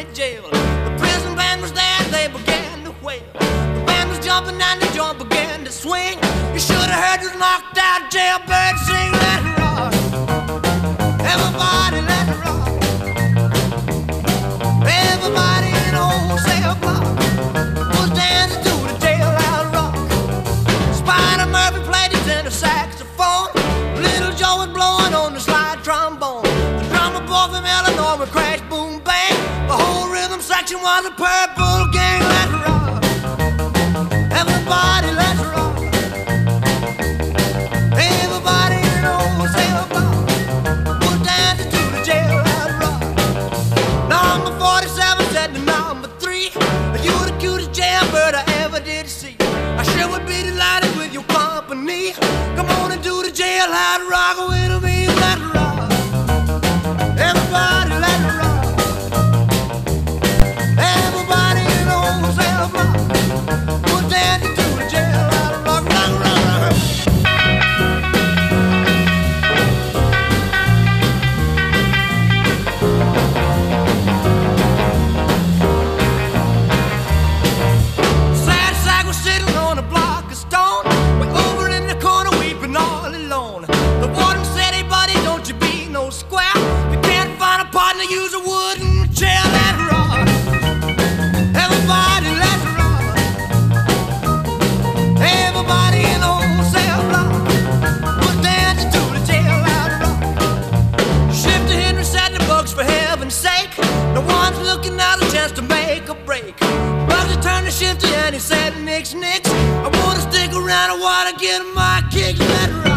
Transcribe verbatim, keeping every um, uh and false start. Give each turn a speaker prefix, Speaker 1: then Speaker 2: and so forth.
Speaker 1: county jail. The prison band was there, they began to wail. The band was jumping and the joint began to swing. You should have heard this knocked out jailbird sing. Let it rock, everybody let it rock. Everybody in the whole cell block was dancing to the Jailhouse Rock. Spider Murphy played his tenor saxophone. Little Joe was blowing on the slide trombone. The drummer boy from Illinois would crash, boom, bang. The whole rhythm section was a purple gang. Let's rock, everybody, let's rock. Everybody in the whole cell block was dancing to the Jailhouse Rock. Number forty-seven said to number three, "You the cutest jailbird I ever did see. I sure would be delighted with your company. Come on and do the Jailhouse Rock with me. Let's rock, everybody, let's rock. Everybody in the whole cell block was dancing to the Jailhouse Rock. Rock, rock, rock. Sad sack was sitting on a block of stone, way over in the corner weeping all alone. The warden said, "Hey buddy, don't you be no square. If you can't find a partner, use a wooden chair." Let's rock, everybody, let's rock. Everybody in the whole cell block was dancing to the Jailhouse Rock. Shifter Henry said to Bugs, "For heaven's sake, no one's looking out a chance to make a break." Bugsy turned to Shifter and he said, "Nix, nix, I wanna stick around, I wanna get my kicks." Let's rock.